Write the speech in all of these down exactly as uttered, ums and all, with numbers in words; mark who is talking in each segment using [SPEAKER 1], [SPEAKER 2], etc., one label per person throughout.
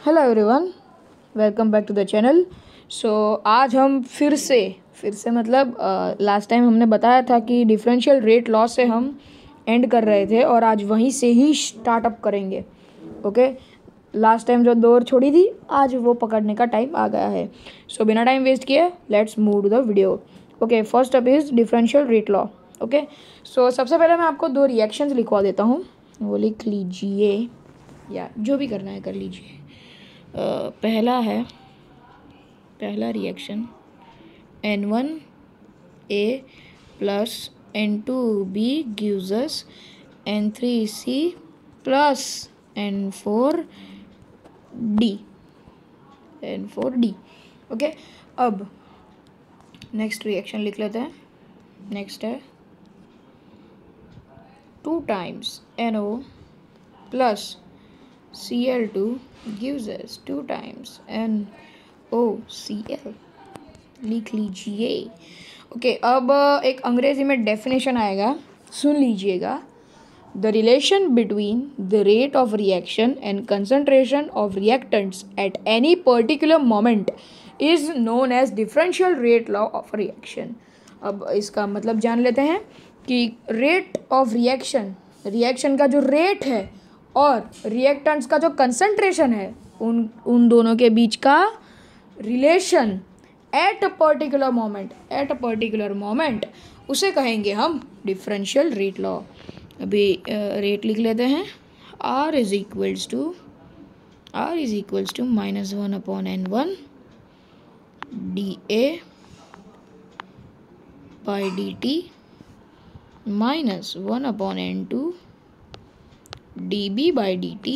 [SPEAKER 1] Hello everyone, welcome back to the channel. So आज हम फिर से फिर से मतलब लास्ट टाइम हमने बताया था कि डिफरेंशियल रेट लॉ से हम एंड कर रहे थे और आज वहीं से ही स्टार्टअप करेंगे। ओके, लास्ट टाइम जो दौर छोड़ी थी आज वो पकड़ने का टाइम आ गया है। सो so, बिना टाइम वेस्ट किए let's move to the video. Okay, first up is differential rate law. Okay, so सबसे पहले मैं आपको दो रिएक्शंस लिखवा देता हूँ, वो लिख लीजिए या जो भी करना है कर लीजिए। Uh, पहला है पहला reaction N one A plus N two B gives us N three C plus N four D N four D. Okay, अब नेक्स्ट रिएक्शन लिख लेते हैं। नेक्स्ट है two times N O plus C L two gives us two times N O C L. लिख लीजिए। Okay, अब एक अंग्रेजी में डेफिनेशन आएगा, सुन लीजिएगा। The relation between the rate of reaction and concentration of reactants at any particular moment is known as differential rate law of reaction. अब इसका मतलब जान लेते हैं कि रेट ऑफ रिएक्शन रिएक्शन का जो रेट है और रिएक्टेंट्स का जो कंसंट्रेशन है उन उन दोनों के बीच का relation at a particular moment at a particular moment उसे कहेंगे हम डिफरेंशियल रेट लॉ। अभी रेट लिख लेते हैं। R is equals to R is equals to minus one upon N one D A by D T minus one upon N two dB by dt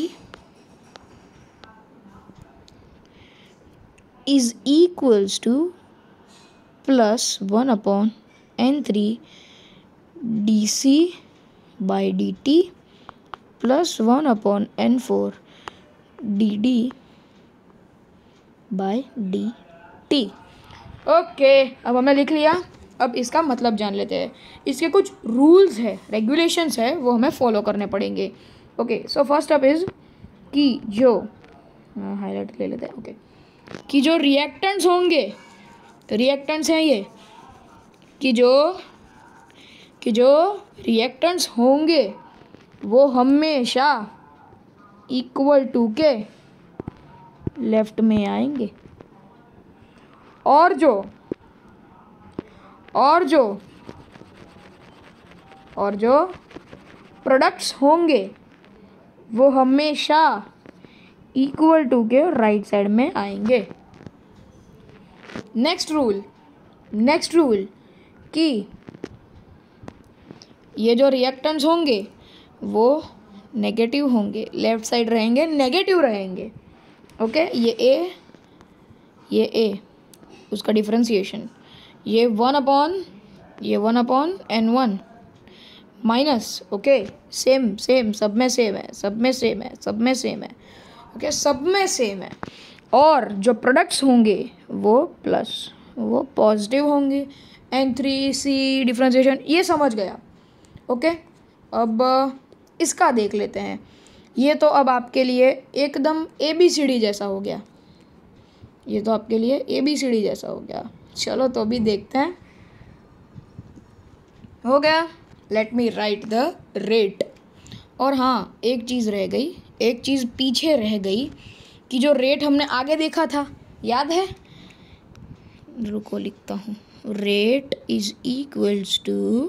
[SPEAKER 1] is equals to plus one upon n three dC by dt plus one upon n four dd by dt। Okay, अब हमने लिख लिया। अब इसका मतलब जान लेते हैं। इसके कुछ रूल्स है, रेगुलेशंस है, वो हमें फॉलो करने पड़ेंगे। Okay, so first up is कि जो हाईलाइट ले लेते हैं। ओके, कि जो रिएक्टेंट्स होंगे, रिएक्टेंट्स हैं ये कि जो कि जो रिएक्टेंट्स होंगे वो हमेशा इक्वल टू के लेफ्ट में आएंगे और जो और जो और जो प्रोडक्ट्स होंगे वो हमेशा इक्वल टू के राइट साइड में आएंगे। नेक्स्ट रूल नेक्स्ट रूल कि ये जो रिएक्टेंट्स होंगे वो नेगेटिव होंगे, लेफ्ट साइड रहेंगे, नेगेटिव रहेंगे। ओके, ये ए ये ए उसका डिफरेंशिएशन ये वन अपॉन ये one upon N one minus. Okay, same same सब में सेम है, सब में सेम है, सब में सेम है। ओके, सब में सेम है। और जो प्रोडक्ट्स होंगे वो प्लस वो पॉजिटिव होंगे। एन थ्री सी डिफरेंशिएशन ये समझ गया। ओके, अब इसका देख लेते हैं। ये तो अब आपके लिए एकदम ए बी सी डी जैसा हो गया। ये तो आपके लिए ए बी सी डी जैसा हो गया। चलो तो अभी देखते हैं। हो गया, let me write the rate. और हाँ, एक चीज़ रह गई, एक चीज़ पीछे रह गई कि जो रेट हमने आगे देखा था, याद है? रुको लिखता हूँ। Rate is equals to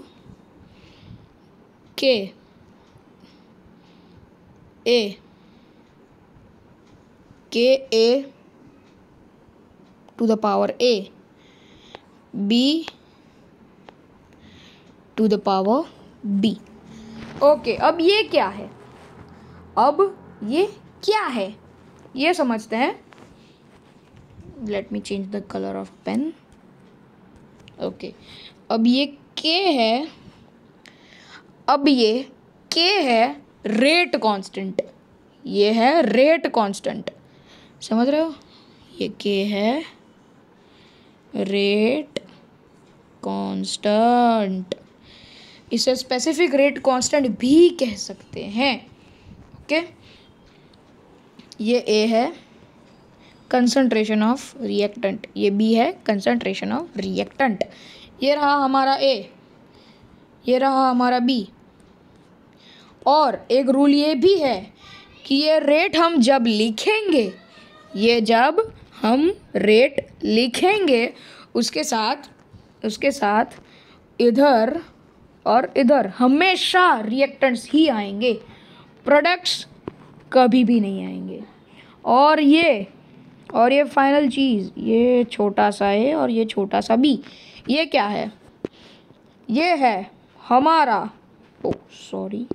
[SPEAKER 1] K A K A to the power A B to the power B. Okay, अब ये क्या है? अब ये क्या है ये समझते हैं। Let me change the colour of pen. Okay, अब ये के है अब ये के है रेट कांस्टेंट। ये है रेट कांस्टेंट, समझ रहे हो? ये के है रेट कांस्टेंट। इसे स्पेसिफिक रेट कांस्टेंट भी कह सकते हैं। ओके, ये ए है कंसंट्रेशन ऑफ रिएक्टेंट, ये बी है कंसंट्रेशन ऑफ रिएक्टेंट। ये रहा हमारा ए, ये रहा हमारा बी। और एक रूल ये भी है कि ये रेट हम जब लिखेंगे, ये जब हम रेट लिखेंगे उसके साथ उसके साथ इधर और इधर हमेशा रिएक्टेंट्स ही आएंगे, प्रोडक्ट्स कभी भी नहीं आएंगे। और ये और ये फाइनल चीज़, ये छोटा सा ए और ये छोटा सा बी, ये क्या है? ये है हमारा ओ सॉरी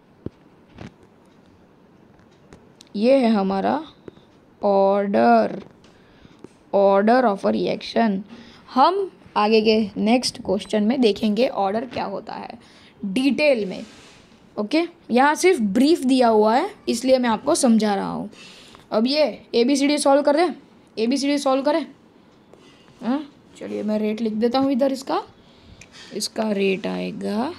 [SPEAKER 1] ये है हमारा order order of a reaction. हम आगे के नेक्स्ट क्वेश्चन में देखेंगे ऑर्डर क्या होता है डिटेल में। ओके, यहाँ सिर्फ ब्रीफ दिया हुआ है इसलिए मैं आपको समझा रहा हूँ। अब ये A B C D solve कर दें, A B C D solve करें। हाँ चलिए मैं रेट लिख देता हूँ इधर। इसका इसका रेट आएगा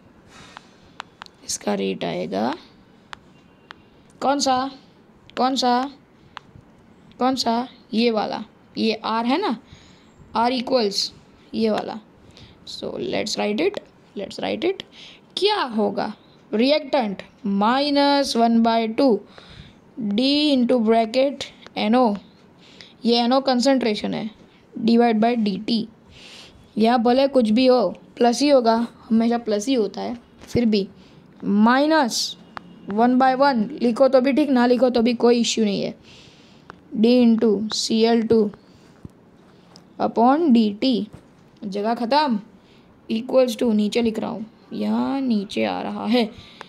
[SPEAKER 1] इसका रेट आएगा कौन सा कौन सा कौन सा ये वाला, ये आर है ना, आर इक्वल्स ये वाला। So let's write it let's write it क्या होगा? Reactant minus one by two D into bracket N O, ये एन ओ कंसनट्रेशन है, डिवाइड बाई डी टी। यहाँ भले कुछ भी हो प्लस ही होगा, हमेशा प्लस ही होता है, फिर भी माइनस वन बाय वन लिखो तो भी ठीक, ना लिखो तो भी कोई इश्यू नहीं है। D into C L two upon D T, जगह ख़त्म, इक्वल्स टू नीचे लिख रहा हूँ, यहाँ नीचे आ रहा है,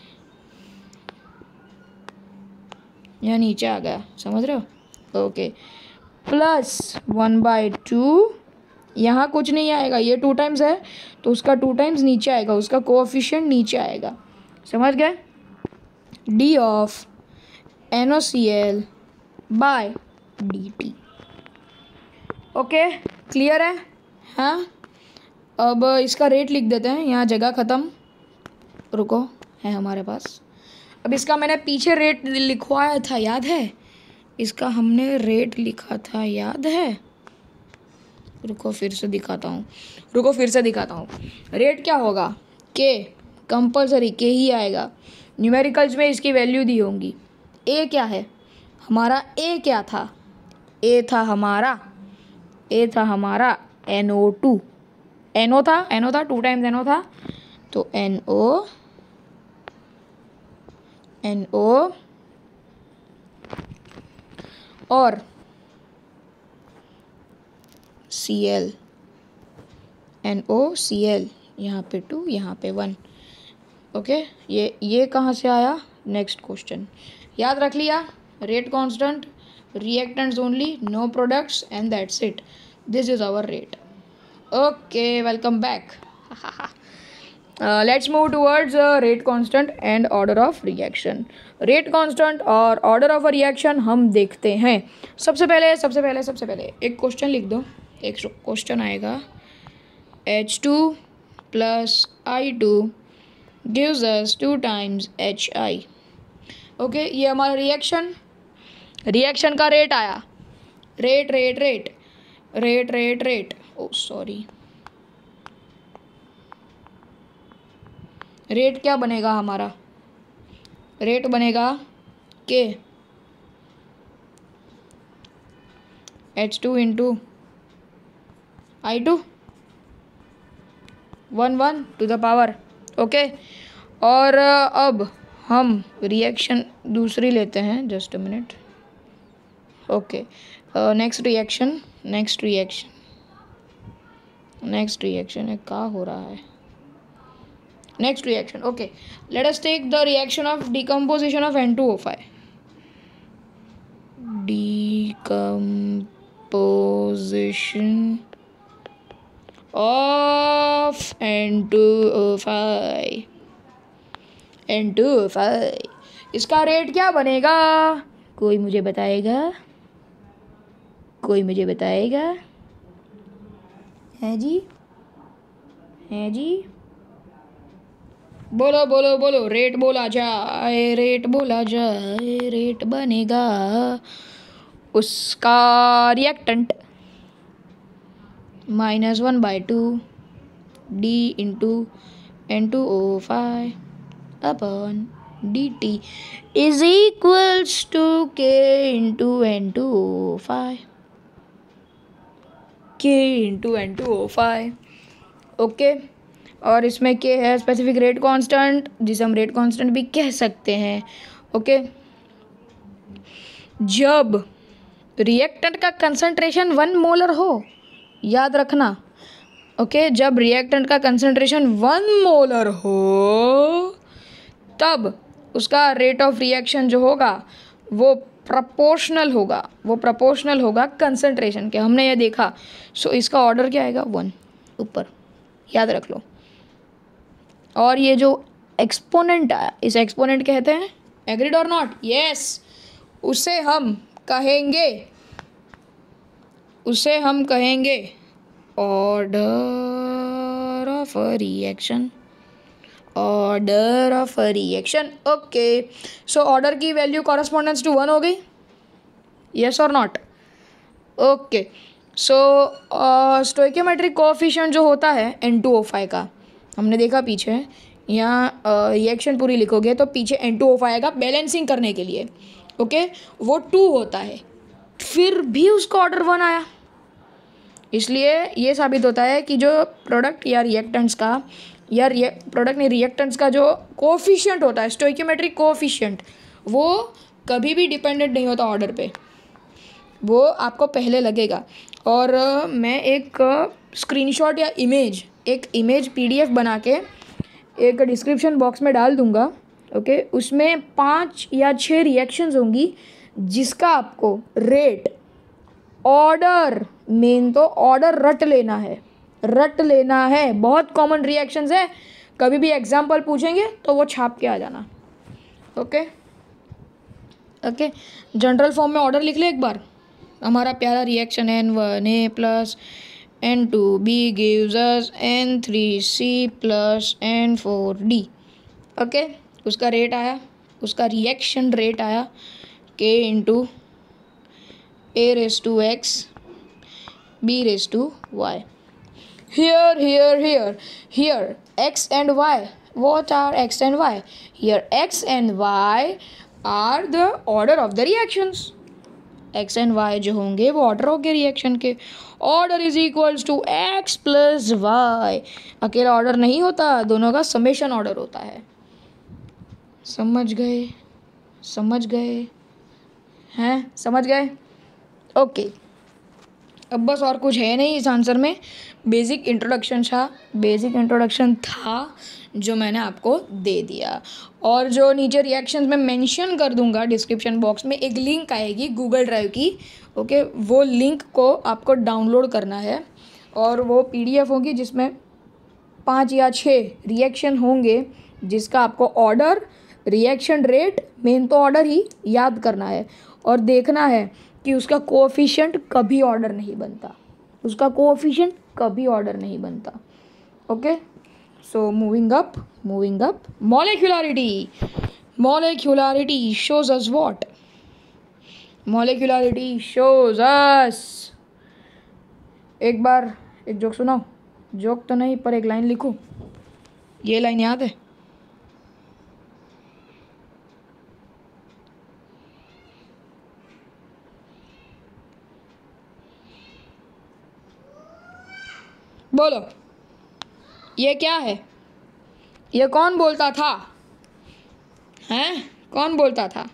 [SPEAKER 1] यहाँ नीचे आ गया, समझ रहे हो? Okay, plus one by two, यहाँ कुछ नहीं आएगा, ये टू टाइम्स है तो उसका टू टाइम्स नीचे आएगा, उसका कोएफिशिएंट नीचे आएगा, समझ गए? D of N O C L by D T. Okay, clear है? हाँ, अब इसका रेट लिख देते हैं, यहाँ जगह ख़त्म, रुको है हमारे पास। अब इसका मैंने पीछे रेट लिखवाया था, याद है? इसका हमने रेट लिखा था, याद है? रुको फिर से दिखाता हूँ रुको फिर से दिखाता हूँ रेट क्या होगा? के, कंपल्सरी के ही आएगा। न्यूमेरिकल्स में इसकी वैल्यू दी होंगी। ए क्या है हमारा? ए क्या था? ए था हमारा ए था हमारा N O two, N O था एन ओ था टू टाइम्स एन ओ था, तो एन ओ एन ओ और C L, N O C L, यहाँ पे टू यहाँ पे वन। ओके, ये ये कहाँ से आया? नेक्स्ट क्वेश्चन याद रख लिया। Rate constant, reactants only, no products, and that's it. This is our rate. Okay, welcome back. uh, let's move towards uh, rate constant and order of reaction. Rate constant और order of a reaction हम देखते हैं। सबसे पहले सबसे पहले सबसे पहले एक क्वेश्चन लिख दो। एक क्वेश्चन आएगा, H two plus I two gives us two times H I. Okay, ये हमारा रिएक्शन रिएक्शन का रेट आया, rate rate rate rate rate rate oh sorry rate क्या बनेगा हमारा? रेट बनेगा K H two into I two, one one two the power. Okay, और अब हम रिएक्शन दूसरी लेते हैं, just a minute. Okay, next reaction next reaction next reaction है, क्या हो रहा है? Next reaction, okay, let us take the reaction of decomposition of N two O five. Decomposition of N two O five N two O five, इसका rate क्या बनेगा? कोई मुझे बताएगा? कोई मुझे बताएगा? है जी है जी बोलो बोलो बोलो, रेट बोला जाए रेट बोला जाए रेट बनेगा उसका reactant minus one by two D into N two O five upon D T is equals to K into N two O five K into N two O five okay. और इसमें के है specific rate constant, जिसे हम rate constant भी कह सकते हैं ओके। जब रिएक्टेंट का कंसंट्रेशन वन मोलर हो, याद रखना ओके, जब रिएक्टेंट का कंसंट्रेशन वन मोलर हो तब उसका रेट ऑफ रिएक्शन जो होगा वो प्रोपोर्शनल होगा, वो प्रोपोर्शनल होगा कंसंट्रेशन के। हमने ये देखा। सो इसका ऑर्डर क्या आएगा? वन ऊपर, याद रख लो। और ये जो एक्सपोनेंट आया, इस एक्सपोनेंट कहते हैं, एग्रीड और नॉट? यस। उसे हम कहेंगे उसे हम कहेंगे order of a reaction, order of a reaction okay. So order की वैल्यू कॉरस्पॉन्डेंस टू वन हो गई, यस और not? Okay. So stoichiometric coefficient जो होता है एन टू ओ फाइव का, हमने देखा पीछे, यहाँ रिएक्शन पूरी लिखोगे तो पीछे एन टू ओ फाइव आएगा बैलेंसिंग करने के लिए ओके। वो टू होता है, फिर भी उसका ऑर्डर वन आया। इसलिए ये साबित होता है कि जो प्रोडक्ट या रिएक्टेंट्स का या प्रोडक्ट नहीं रिएक्टेंट्स का जो कोएफिशिएंट होता है, स्टोइकियोमेट्रिक कोएफिशिएंट, वो कभी भी डिपेंडेंट नहीं होता ऑर्डर पे, वो आपको पहले लगेगा। और uh, मैं एक स्क्रीनशॉट uh, या इमेज एक इमेज पीडीएफ बना के एक डिस्क्रिप्शन बॉक्स में डाल दूंगा ओके। उसमें पाँच या छः रिएक्शंस होंगी जिसका आपको रेट, ऑर्डर, मेन तो ऑर्डर रट लेना है, रट लेना है। बहुत कॉमन रिएक्शंस है, कभी भी एग्जाम्पल पूछेंगे तो वो छाप के आ जाना ओके ओके। जनरल फॉर्म में ऑर्डर लिख ले एक बार। हमारा प्यारा reaction N one A plus N two B gives us N three C plus N four D okay. उसका रेट आया, उसका रिएक्शन रेट आया K into A raise to X B raise to Y. Here, here, here, here, x and y. What are x and y? Here, x and y are the order of the reactions. x and y जो होंगे वो order होंगे reaction के। Order is equals to X plus Y. अकेला order नहीं होता, दोनों का समेशन ऑर्डर होता है। समझ गए? समझ गए हैं? समझ गए ओके। अब बस और कुछ है नहीं इस आंसर में, बेसिक इंट्रोडक्शन था बेसिक इंट्रोडक्शन था जो मैंने आपको दे दिया। और जो नीचे रिएक्शंस में मेंशन कर दूंगा डिस्क्रिप्शन बॉक्स में, एक लिंक आएगी गूगल ड्राइव की ओके। वो लिंक को आपको डाउनलोड करना है और वो पीडीएफ होगी जिसमें पाँच या छः रिएक्शन होंगे जिसका आपको ऑर्डर, रिएक्शन रेट, मेन तो ऑर्डर ही याद करना है और देखना है कि उसका कोएफिशिएंट कभी ऑर्डर नहीं बनता, उसका कोएफिशिएंट कभी ऑर्डर नहीं बनता okay. So moving up moving up molecularity molecularity shows us what? Molecularity shows us, एक बार एक जोक सुनाओ। जोक तो नहीं पर एक लाइन लिखूं, ये लाइन याद है? बोलो, ये क्या है? ये कौन बोलता था? हैं? कौन बोलता था?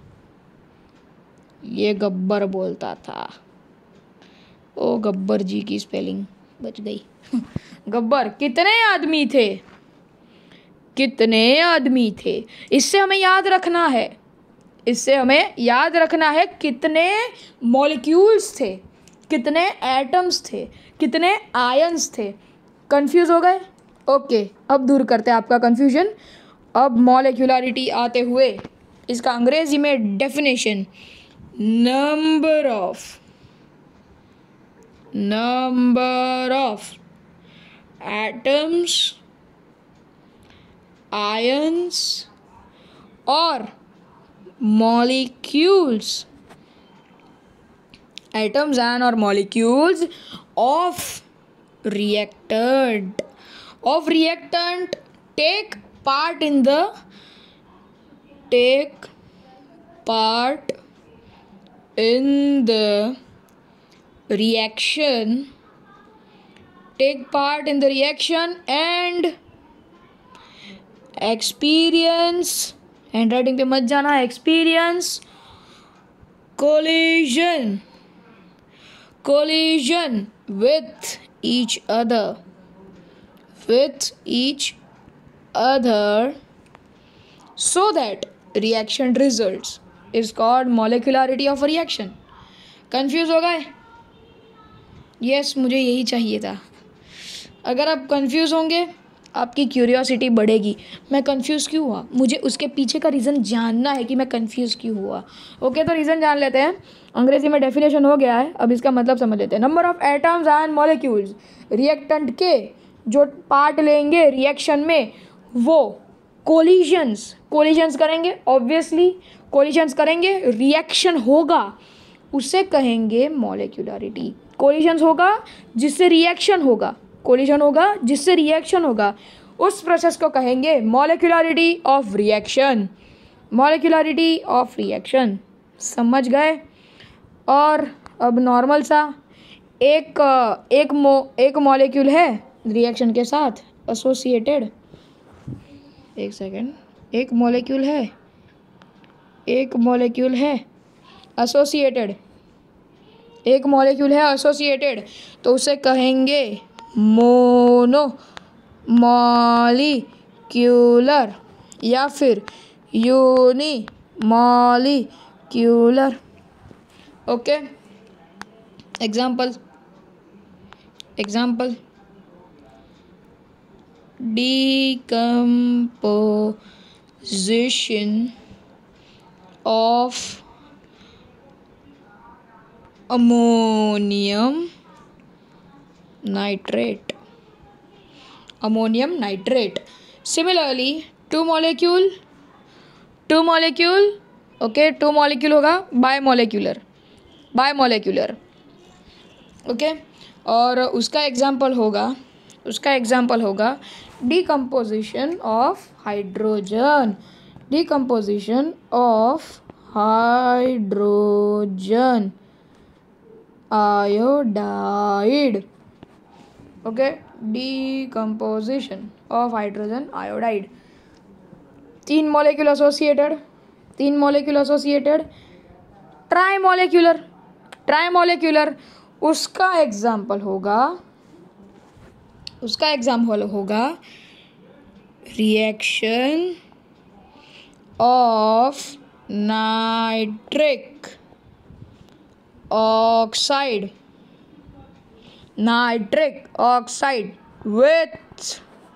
[SPEAKER 1] ये गब्बर बोलता था। ओ गब्बर जी की स्पेलिंग बच गई। गब्बर, कितने आदमी थे? कितने आदमी थे? इससे हमें याद रखना है, इससे हमें याद रखना है कितने मॉलिक्यूल्स थे, कितने एटम्स थे, कितने आयंस थे। कंफ्यूज हो गए? ओके, अब दूर करते हैं आपका कंफ्यूजन। अब मॉलिक्यूलरिटी आते हुए इसका अंग्रेजी में definition, number of number of atoms, ions और molecules atoms and or molecules of reactant of reactant take part in the take part in the reaction take part in the reaction and experience handwriting पे मत जाना experience collision collision with each other with each other so that reaction results is called molecularity of a reaction. Confuse हो गए? Yes, मुझे यही चाहिए था. अगर आप कंफ्यूज होंगे आपकी क्यूरियोसिटी बढ़ेगी. मैं कंफ्यूज क्यों हुआ, मुझे उसके पीछे का रीज़न जानना है कि मैं कंफ्यूज क्यों हुआ. ओके, तो रीज़न जान लेते हैं. अंग्रेजी में डेफिनेशन हो गया है, अब इसका मतलब समझ लेते हैं. Number of atoms and molecules reactant के जो पार्ट लेंगे रिएक्शन में वो कोलिजन्स कोलिजन्स करेंगे. ऑब्वियसली कोलिजन्स करेंगे, रिएक्शन होगा, उसे कहेंगे मॉलिक्यूलरिटी. कोलिजन्स होगा जिससे रिएक्शन होगा कोलिजन होगा जिससे रिएक्शन होगा उस प्रोसेस को कहेंगे molecularity of reaction. Molecularity of reaction समझ गए. और अब नॉर्मल सा एक एक मो एक मॉलिक्यूल है रिएक्शन के साथ एसोसिएटेड. एक सेकेंड. एक मॉलिक्यूल है एक मॉलिक्यूल है एसोसिएटेड एक मॉलिक्यूल है एसोसिएटेड तो उसे कहेंगे मोनो मॉलिक्यूलर या फिर uni molecular. Okay, example example decomposition of ammonium nitrate ammonium nitrate. Similarly two molecule two molecule okay two molecule होगा बायमोलिक्यूलर बायमोलिक्यूलर ओके. और उसका एग्जाम्पल होगा उसका एग्जाम्पल होगा decomposition of hydrogen decomposition of hydrogen iodide. Okay, decomposition of hydrogen iodide. तीन molecule associated तीन molecule associated tri molecular tri molecular उसका example होगा उसका एग्जाम्पल होगा reaction of nitric oxide nitric oxide with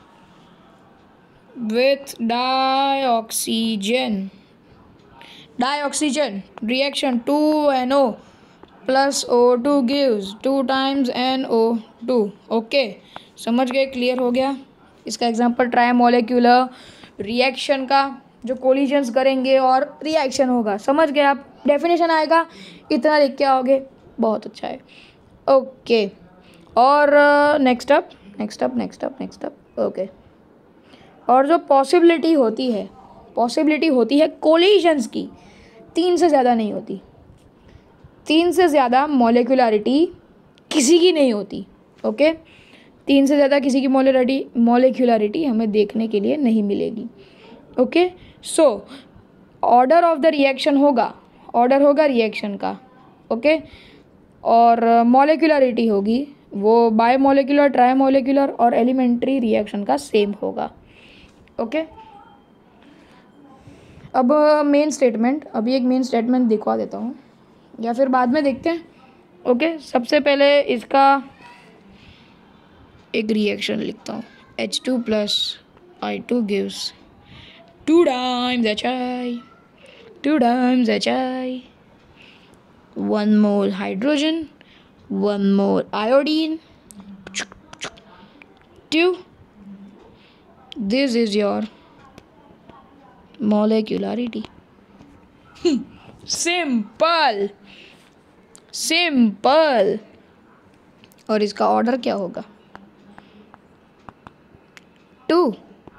[SPEAKER 1] with dioxygen dioxygen reaction two N O plus O two gives two times N O two. Okay, समझ गए? Clear हो गया. इसका example try molecular reaction का जो कोलिजन्स करेंगे और रिएक्शन होगा. समझ गए आप? डेफिनेशन आएगा, इतना लिख के आओगे, बहुत अच्छा है. ओके, और next up next up next up next up okay. और जो पॉसिबिलिटी होती है पॉसिबिलिटी होती है कोलिजन्स की, तीन से ज़्यादा नहीं होती. तीन से ज़्यादा मॉलिक्यूलरिटी किसी की नहीं होती. ओके, तीन से ज़्यादा किसी की मॉलिक्यूलरिटी मॉलिक्यूलरिटी हमें देखने के लिए नहीं मिलेगी. Okay, so order of the reaction होगा ऑर्डर होगा रिएक्शन का. ओके, और मॉलिक्यूलरिटी होगी वो बाय मॉलिक्यूलर ट्राई मॉलिक्यूलर और एलिमेंट्री रिएक्शन का सेम होगा. ओके, अब मेन स्टेटमेंट अभी एक मेन स्टेटमेंट दिखवा देता हूँ या फिर बाद में देखते हैं. ओके, सबसे पहले इसका एक रिएक्शन लिखता हूँ. H two plus I two gives two times H I two times H I one mole hydrogen one mole iodine two. This is your molecularity. Simple. Simple. और इसका ऑर्डर क्या होगा? टू।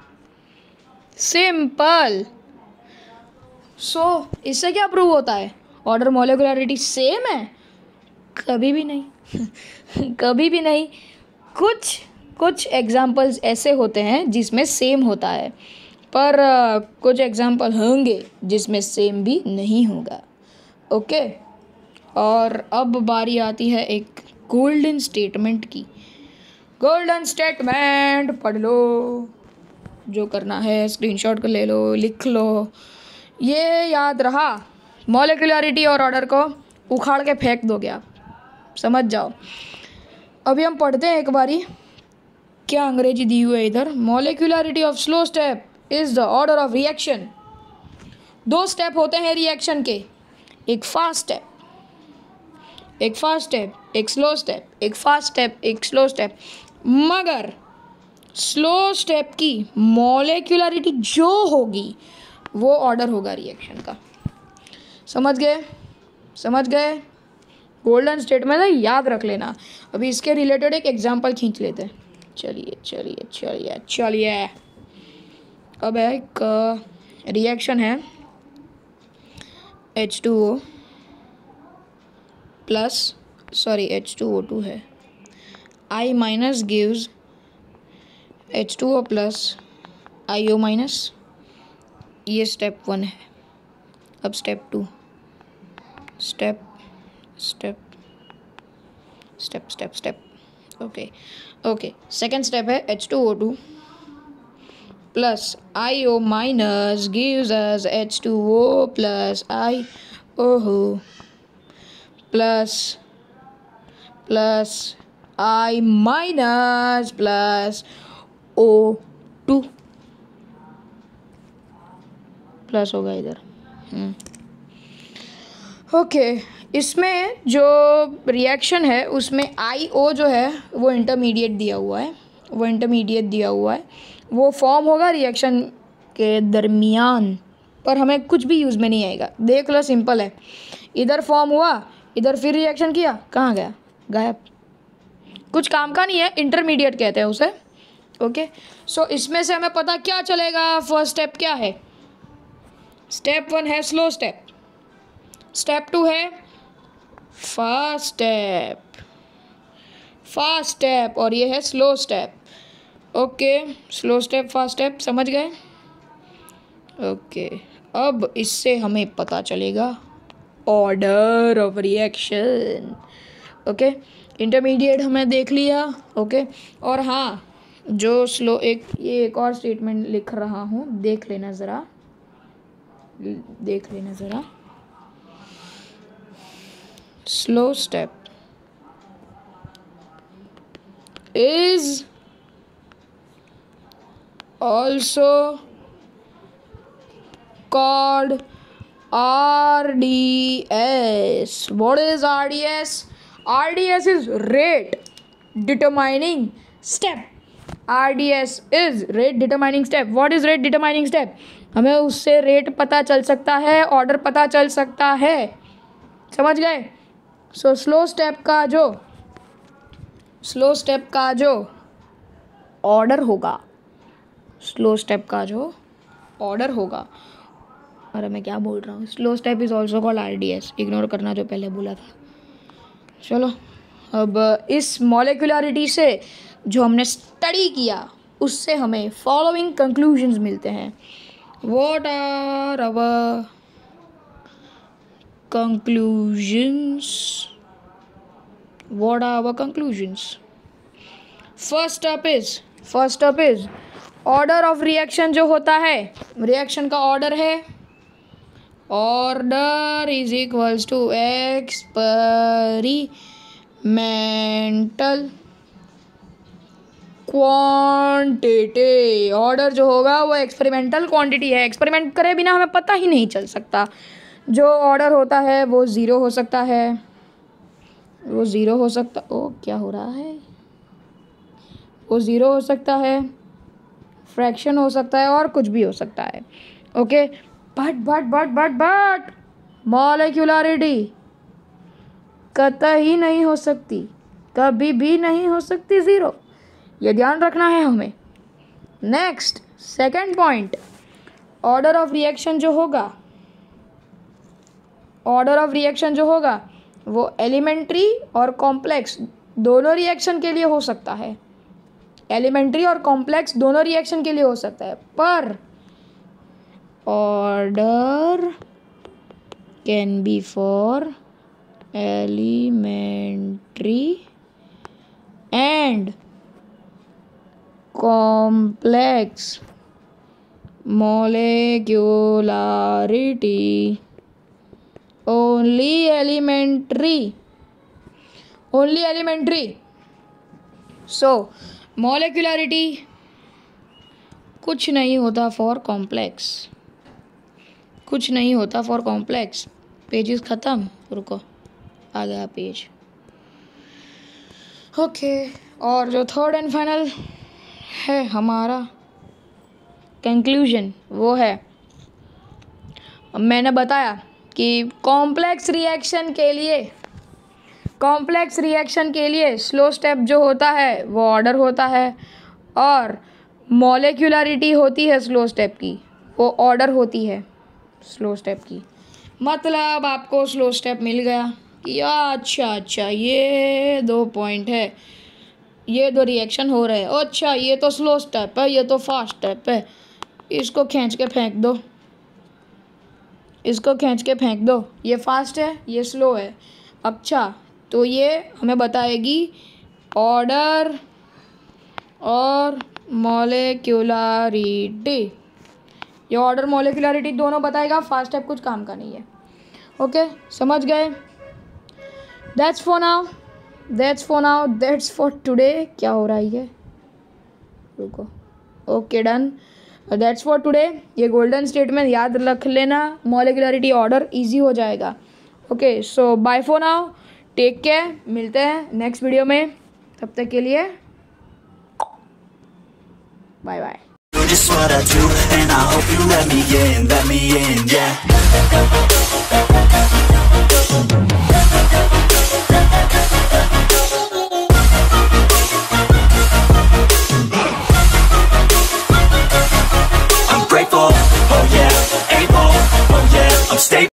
[SPEAKER 1] सिंपल। सो इससे क्या prove होता है? Order molecularity same है? कभी भी नहीं कभी भी नहीं। कुछ कुछ एग्जाम्पल्स ऐसे होते हैं जिसमें सेम होता है, पर uh, कुछ एग्जाम्पल होंगे जिसमें सेम भी नहीं होगा। ओके, और अब बारी आती है एक गोल्डन स्टेटमेंट की। गोल्डन स्टेटमेंट पढ़ लो, जो करना है स्क्रीनशॉट कर ले लो, लिख लो। ये याद रहा, मॉलिक्यूलरिटी और ऑर्डर को उखाड़ के फेंक दोगे आप, समझ जाओ। अभी हम पढ़ते हैं एक बारी, क्या अंग्रेजी दी हुई है इधर। Molecularity of slow step is the order of reaction. दो स्टेप होते हैं रिएक्शन के, एक फास्ट स्टेप एक फास्ट स्टेप एक स्लो स्टेप एक फास्ट स्टेप एक स्लो स्टेप। मगर स्लो स्टेप की मॉलिक्यूलरिटी जो होगी वो ऑर्डर होगा रिएक्शन का। समझ गए? समझ गए? गोल्डन स्टेटमेंट है, याद रख लेना। अभी इसके रिलेटेड एक एग्जांपल खींच लेते हैं। चलिए चलिए चलिए चलिए अब है एक रिएक्शन है H two O plus sorry H two O two है, I minus gives H two O plus I O minus. ये स्टेप वन है। अब step two, step step step step step okay okay second step है H two O two plus I O minus gives us H two O plus I O plus plus I minus plus O two plus होगा इधर। Okay okay, इसमें जो reaction है उसमें आई ओ जो है वो इंटरमीडिएट दिया हुआ है वो इंटरमीडिएट दिया हुआ है वो फॉर्म होगा रिएक्शन के दरमियान, पर हमें कुछ भी यूज़ में नहीं आएगा। देख लो, सिंपल है। इधर फॉर्म हुआ, इधर फिर रिएक्शन किया, कहाँ गया? गायब। कुछ काम का नहीं है, इंटरमीडिएट कहते हैं उसे। ओके, सो इसमें से हमें पता क्या चलेगा? फर्स्ट स्टेप क्या है? स्टेप वन है स्लो स्टेप, स्टेप टू है फास्ट स्टेप फास्ट स्टेप और ये है slow step. Okay, slow step fast step, समझ गए? ओके, अब इससे हमें पता चलेगा order of reaction. Okay, intermediate हमें देख लिया। ओके, और हाँ, जो स्लो एक ये एक और स्टेटमेंट लिख रहा हूँ, देख लेना ज़रा देख लेना ज़रा slow step is also called R D S. What is R D S? R D S is rate determining step. R D S is rate determining step. What is rate determining step? हमें उससे rate पता चल सकता है, order पता चल सकता है। समझ गए? सो स्लो स्टेप का जो स्लो स्टेप का जो ऑर्डर होगा स्लो स्टेप का जो ऑर्डर होगा अरे मैं क्या बोल रहा हूँ slow step is also called R D S. Ignore करना जो पहले बोला था। चलो, अब इस मॉलिक्यूलरिटी से जो हमने स्टडी किया उससे हमें फॉलोइंग कंक्लूजन्स मिलते हैं। What are our conclusions? What are our conclusions? First up is first up is order of reaction जो होता है, reaction का order है order is equals to experimental quantity। order जो होगा वो experimental quantity है। experiment करे बिना हमें पता ही नहीं चल सकता। जो order होता है वो ज़ीरो हो सकता है वो ज़ीरो हो सकता ओ क्या हो रहा है वो ज़ीरो हो सकता है, फ्रैक्शन हो सकता है और कुछ भी हो सकता है। Okay, but but but but but molecularity कतई नहीं हो सकती, कभी भी नहीं हो सकती ज़ीरो। ये ध्यान रखना है हमें। Next second point, order of reaction जो होगा, ऑर्डर ऑफ रिएक्शन जो होगा वो एलिमेंट्री और कॉम्प्लेक्स दोनों रिएक्शन के लिए हो सकता है। एलिमेंट्री और कॉम्प्लेक्स दोनों रिएक्शन के लिए हो सकता है, पर order can be for elementary and complex molecularity only elementary only elementary so molecularity कुछ नहीं होता फॉर कॉम्प्लेक्स, कुछ नहीं होता फॉर कॉम्प्लेक्स। पेजेस ख़त्म, रुको आ गया पेज। ओके, और जो थर्ड एंड फाइनल है हमारा कंक्लूजन वो है, मैंने बताया कि कॉम्प्लेक्स रिएक्शन के लिए कॉम्प्लेक्स रिएक्शन के लिए स्लो स्टेप जो होता है वो ऑर्डर होता है, और मॉलिक्यूलरिटी होती है स्लो स्टेप की, वो ऑर्डर होती है स्लो स्टेप की। मतलब आपको स्लो स्टेप मिल गया कि अच्छा अच्छा ये दो पॉइंट है, ये दो रिएक्शन हो रहे हैं, अच्छा ये तो स्लो स्टेप है, ये तो फास्ट स्टेप है, इसको खींच के फेंक दो, इसको खींच के फेंक दो, ये फास्ट है ये स्लो है। अच्छा, तो ये हमें बताएगी ऑर्डर और मॉलिक्यूलरिटी, ये ऑर्डर मॉलिक्यूलरिटी दोनों बताएगा, फास्ट स्टेप कुछ काम का नहीं है। ओके, समझ गए? That's for now, that's for now, that's for today. क्या हो रहा है ये, रुको। Okay done, that's for today. ये गोल्डन स्टेटमेंट याद रख लेना, मॉलिक्यूलरिटी ऑर्डर इजी हो जाएगा। Okay, so bye for now, take care, मिलते हैं नेक्स्ट वीडियो में, तब तक के लिए bye bye.
[SPEAKER 2] Just what I do, and I hope you let me in, let me in, yeah.